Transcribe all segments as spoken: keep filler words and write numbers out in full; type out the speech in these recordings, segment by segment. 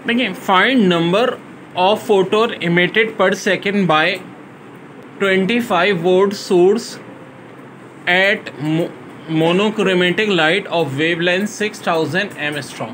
देखिए, find number of photon emitted per second by twenty five volt source at monochromatic light of wavelength six thousand angstrom.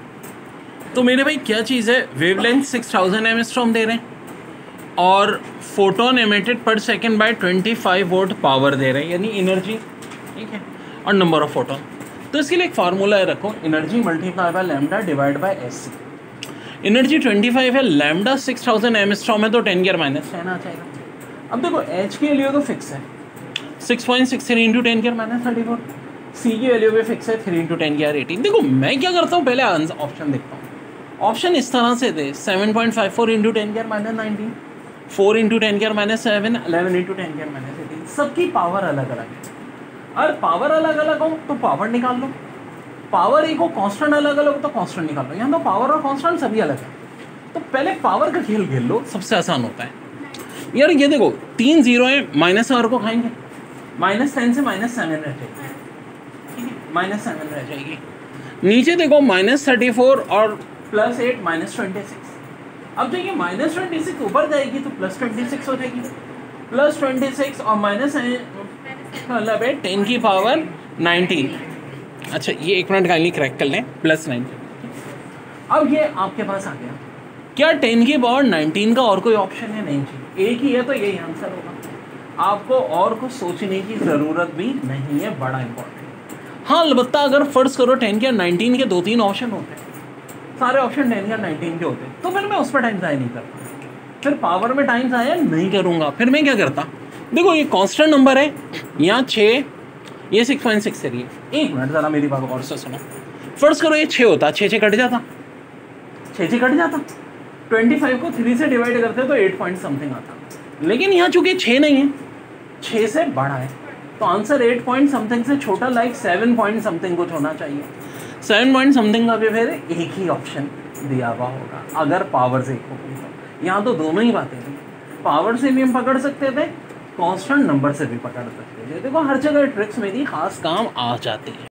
तो मेरे भाई क्या चीज़ है, वेवलेंथ सिक्स थाउजेंड एंगस्ट्रॉम दे रहे हैं और photon emitted per second by twenty five volt power दे रहे हैं, यानी एनर्जी, ठीक है, और नंबर ऑफ फोटोन। तो इसके लिए एक फार्मूला है, रखो, energy multiply by lambda divide by S C. Energy twenty five है, लैम्डा सिक्स थाउजेंड एंगस्ट्रॉम है, तो टेन गियर माइनस टेन आ जाएगा। अब देखो एच की वैल्यू तो फिक्स है six point six three into ten gear minus thirty four, C की वैल्यू भी फिक्स है three into ten gear eighteen. देखो मैं क्या करता हूँ, पहले ऑप्शन देखता हूँ। ऑप्शन इस तरह से दे, seven point five four into ten gear minus nineteen, four into ten gear minus seven, eleven into ten gear minus eighteen. सबकी पावर अलग अलग है, और पावर अलग अलग हो तो पावर निकाल लो, पावर एक हो कांस्टेंट अलग अलग हो तो कांस्टेंट निकाल लो। यहाँ तो पावर और कांस्टेंट सभी अलग है, तो पहले पावर का खेल खेल लो, सबसे आसान होता है यार। ये देखो तीन जीरो है, माइनस आर को खाएंगे, माइनस टेन से माइनस सेवन रह जाएगी, ठीक है, माइनस सेवन रह जाएगी। नीचे देखो माइनस थर्टी फोर और plus eight minus twenty six. अब देखिए माइनस ट्वेंटी सिक्स ऊपर जाएगी तो प्लस ट्वेंटी सिक्स हो जाएगी, प्लस ट्वेंटी सिक्स और माइनस मतलब है टेन की पावर नाइनटीन। अच्छा ये एक मिनट काइंडली क्रैक कर लें, प्लस नाइनटीन। अब ये आपके पास आ गया, क्या टेन की पावर नाइनटीन का और कोई ऑप्शन है? नहीं जी, एक ही है, तो यही आंसर होगा। आपको और कुछ सोचने की ज़रूरत भी नहीं है, बड़ा इंपॉर्टेंट। हाँ अलबत्ता अगर फर्ज करो टेन के नाइनटीन के दो तीन ऑप्शन होते हैं, सारे ऑप्शन टेन या नाइनटीन के होते, तो फिर मैं उस पर टाइम ज़ाया नहीं करता, फिर पावर में टाइम ज़ाया नहीं करूँगा। फिर मैं क्या करता, देखो ये कांस्टेंट नंबर है, यहाँ छः, ये सिक्स पॉइंट सिक्स थ्री है। एक मिनट ज़रा मेरी बात और से सुनो। फर्ज करो ये छः होता, छः छः कट जाता, छः छः कट जाता, ट्वेंटी फाइव को थ्री से डिवाइड करते तो एट पॉइंट समथिंग आता। लेकिन यहाँ चूँकि छः नहीं है, छः से बड़ा है, तो आंसर एट पॉइंट समथिंग से छोटा, लाइक सेवन पॉइंट समथिंग कुछ होना चाहिए। सेवन पॉइंट समथिंग का भी फिर एक ही ऑप्शन दिया हुआ होगा, अगर पावर से एक होगी तो। यहाँ तो दोनों ही बातें थी, पावर से भी हम पकड़ सकते थे, कांस्टेंट नंबर से भी पकड़ सकते थे। देखो हर जगह ट्रिक्स मेरी खास काम आ जाती है।